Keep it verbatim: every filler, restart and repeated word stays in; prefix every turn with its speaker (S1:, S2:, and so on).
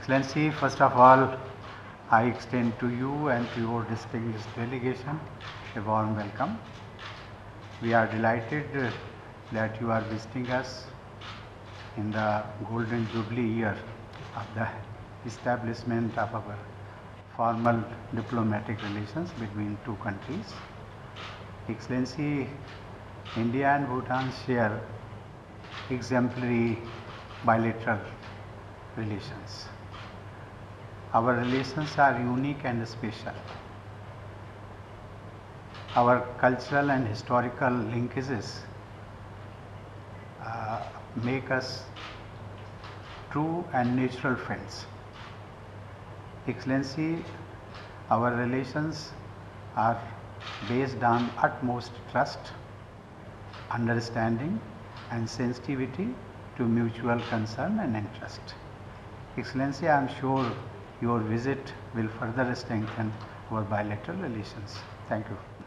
S1: Excellency, first of all, I extend to you and to your distinguished delegation a warm welcome. We are delighted uh, that you are visiting us in the golden jubilee year of the establishment of our formal diplomatic relations between two countries. Excellency, India and Bhutan share exemplary bilateral relations. Our relations are unique and special. Our cultural and historical linkages uh, make us true and natural friends. Excellency, our relations are based on utmost trust, understanding and sensitivity to mutual concern and interest. Excellency, I am sure your visit will further strengthen our bilateral relations. Thank you.